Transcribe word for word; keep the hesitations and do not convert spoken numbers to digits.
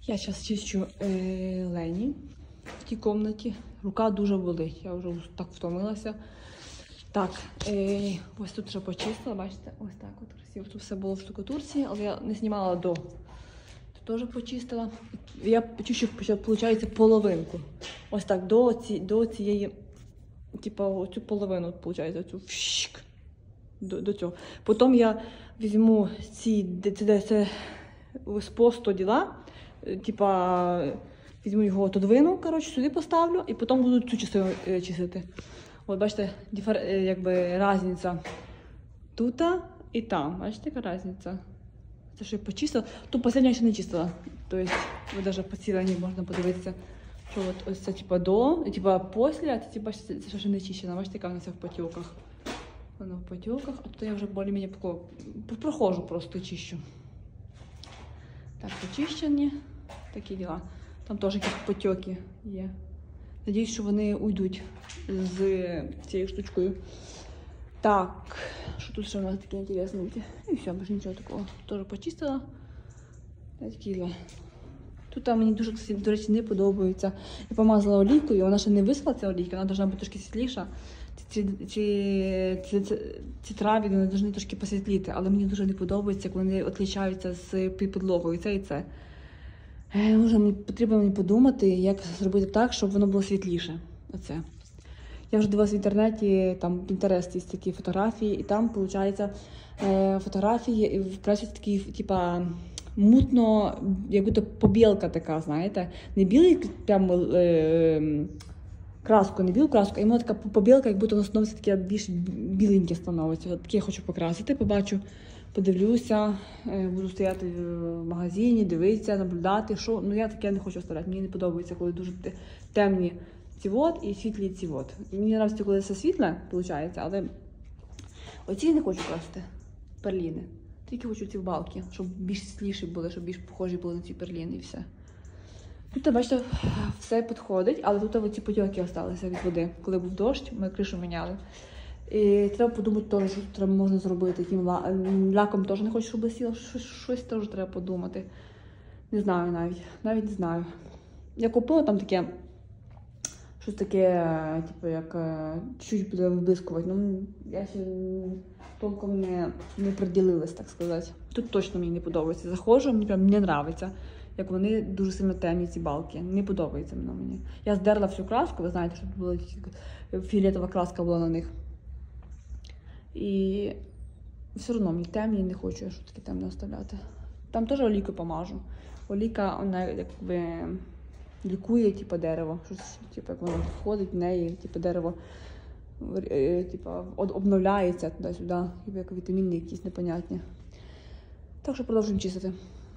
Я зараз чищу е, Лені в тій кімнаті. Рука дуже болить, я вже так втомилася. Так, е, ось тут вже почистила, бачите, ось так от красиво. Тут все було в штукатурці, але я не знімала до. Тут теж почистила. Я чищу, виходить, половинку. Ось так, до, ці, до цієї, типу, оцю половину, виходить, оцю вщик, до, до цього. Потім я візьму ці, де це, це з посту діла, типа, візьму його, отодвину, коротше, сюди поставлю, і потім буду цю частину е, чистити. От, бачите, дифер, е, якби різниця тут і там. Бачите, яка різниця? Це що я почистила. Тут останню я ще не чистила. Тобто, ви навіть по цілені можна подивитися, що от ось це типа до, і типа після, а це, типа, це, це ще не чищена. Бачите, яка вона вся в потілках. Вона в потілках, а тут я вже більш-менш проходжу просто чищу. Так, почищені, такі діла. Там теж якісь потеки є. Надіюсь, що вони уйдуть з цією штучкою. Так, що тут ще у нас таке інтересне? І все, більше нічого такого. Теж почистила. Такі діла. Тут там мені дуже, до речі, не подобається. Я помазала олійкою, вона ще не висохла, ця олійка, вона повинна бути трошки світліша. Ці, ці, ці, ці, ці траві вони повинні трошки посвітліти, але мені дуже не подобається, як вони відрізняються з підлогою. Це і це. Е, може, мені потрібно мені подумати, як зробити так, щоб воно було світліше. Оце. Я вже дивилася в інтернеті, там в Pinterest є такі фотографії, і там, виходить, е, фотографії вкрасять такі, типа, мутно, як будто побілка така, знаєте. Не білий, прямо е, краску, не білу краску, а іменно така побілка, як будто воно становиться таке більш біленьке становиться. От таке я хочу покрасити, побачу, подивлюся, е, буду стояти в магазині, дивитися, наблюдати, що. Ну я таке не хочу оставляти, мені не подобається, коли дуже темні цівот і світлі цівот. Мені подобається, коли це світле, виходить, але оці не хочу красити, перліни. Тільки хочу ці балки, щоб більш світліші були, щоб більш похожі були на ці перліни і все. Тут, бачите, все підходить, але тут оці потьоки залишилися від води. Коли був дощ, ми кришу міняли. І треба подумати теж, що треба можна зробити. Таким лаком теж не хочу, щоб блисіло. Щось, щось теж треба подумати. Не знаю навіть. Навіть не знаю. Я купила там таке, щось таке, типу, як чуть-чуть буде виблискувати. Ну, я ще толком не, не приділилась, так сказати. Тут точно мені не подобається. Заходжу, мені прям не подобається, як вони дуже сильно темні, ці балки. Не подобається воно мені. Я здерла всю краску, ви знаєте, що тут була фіолетова краска була на них. І все одно мені темні, не хочу я щось таке темне оставляти. Там теж олійкою помажу. Олійка, вона якби лікує, типу, дерево. Щось, типу, як воно входить в неї, типу, дерево типу, обновляється туди-сюди, як вітаміни якісь непонятні. Так що продовжуємо чистити.